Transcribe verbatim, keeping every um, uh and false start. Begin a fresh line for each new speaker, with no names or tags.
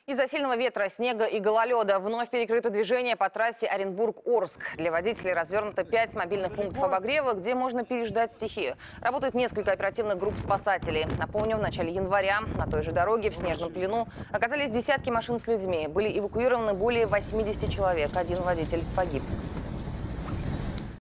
Из-за сильного ветра, снега и гололеда вновь перекрыто движение по трассе Оренбург-Орск. Для водителей развернуто пять мобильных пунктов обогрева, где можно переждать стихию. Работают несколько оперативных групп спасателей. Напомню, в начале января на той же дороге в снежном плену оказались десятки машин с людьми. Были эвакуированы более восьмидесяти человек. Один водитель погиб.